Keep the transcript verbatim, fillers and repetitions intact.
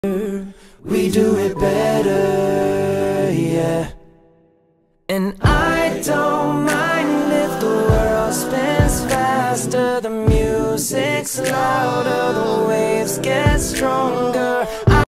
we do it better, yeah. And I don't mind if the world spins faster, the music's louder, the waves get stronger.